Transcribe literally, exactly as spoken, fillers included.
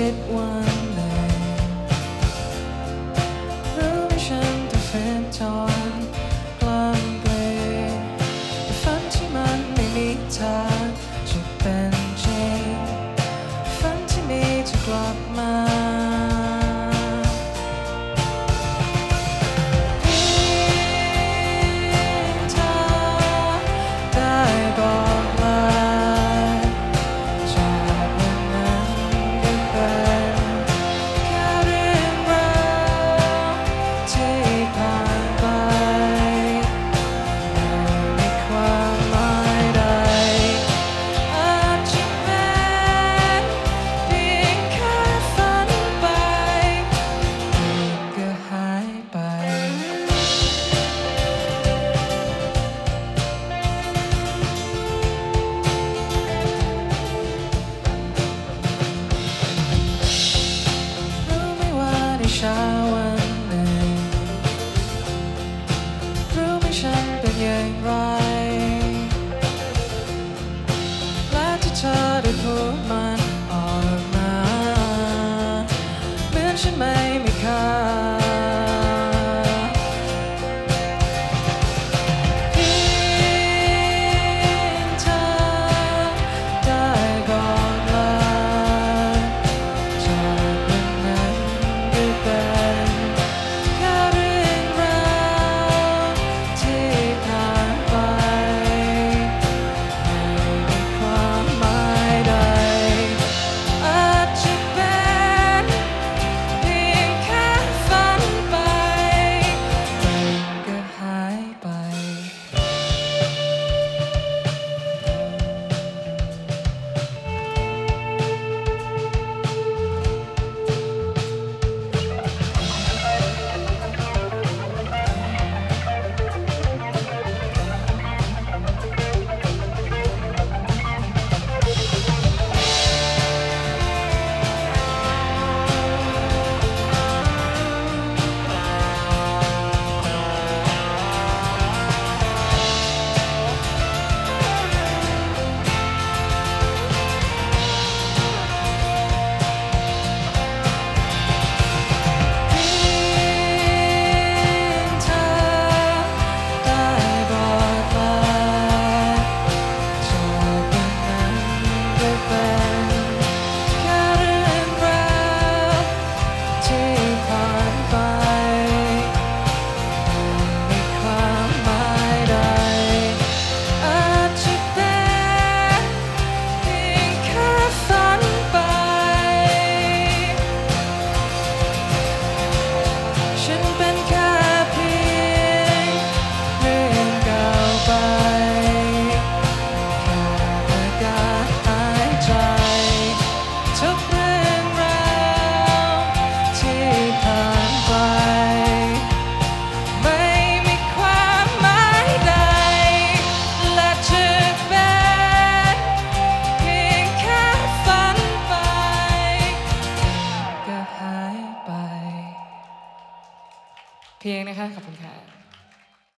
ดวันหนึ่งรู้ไหมฉันต้องฝืนทนกล้ำกลืนฝันที่มันไม่มีทางจะเป็นจริงฝันที่มีจะกลับมาเช้าวันหนึ่งรู้ไหมฉันเป็นอย่างไรและที่เธอได้พูดมันออกมาเหมือนฉันไม่มีค่าเพียงนะคะขอบคุณค่ะ